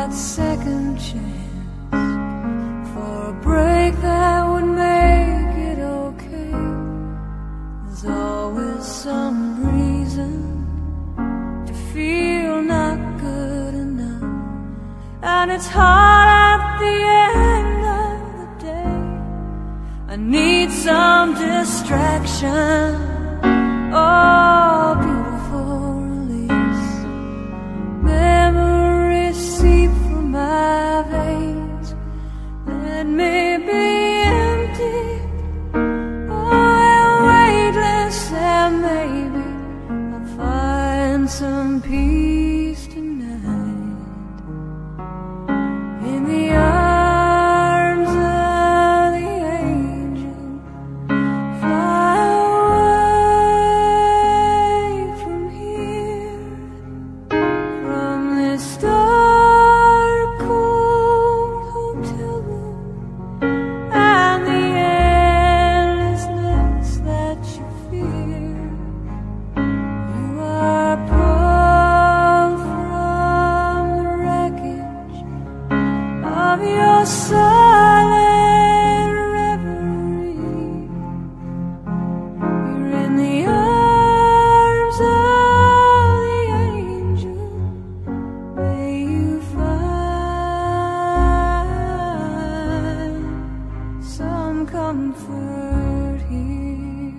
that second chance for a break that would make it okay. There's always some reason to feel not good enough, and it's hard at the end of the day. I need some distraction. Oh, beautiful release. Memories seep from my veins. Let me be empty, oh, weightless, and maybe I'll find some peace tonight in the arms of the angel. Fly away from here, from this dark, cold hotel room, and the endlessness that you fear. You are pulled from the wreckage of your silent reverie. You're in the arms of the angel. May you find some comfort here.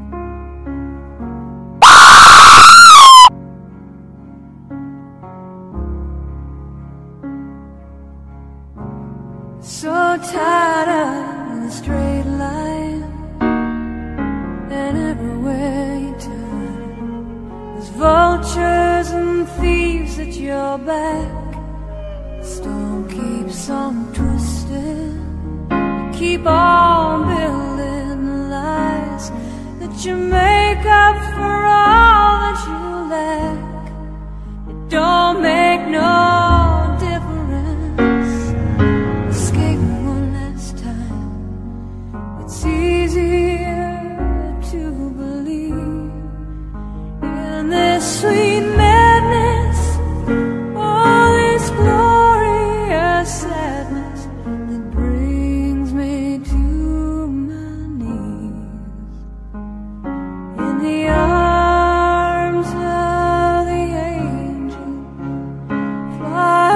So tired of the straight line, and everywhere you turn, there's vultures and thieves at your back. The storm keeps on twisting. You keep on building the lies that you make up for all that you lack. It don't make no difference. Escape one last time. It's easier to believe in this sweet madness, all this glorious sadness that brings me to my knees in the arms of the angel. Fly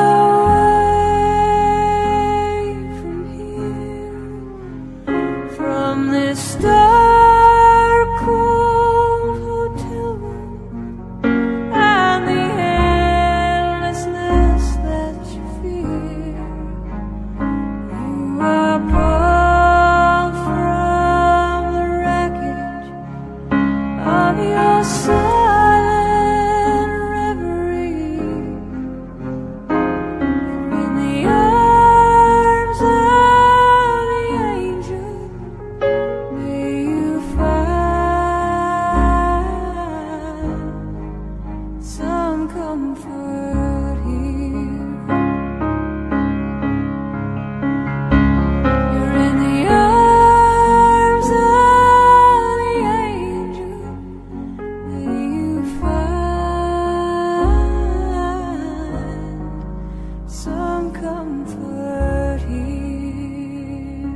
away from here, from this dark, cold hotel room, and the endlessness that you fear. You are pulled from the wreckage of your silent reverie. You're in the arms of the angel. May you find some comfort here. You're in the arms of the angel. May you find some comfort here.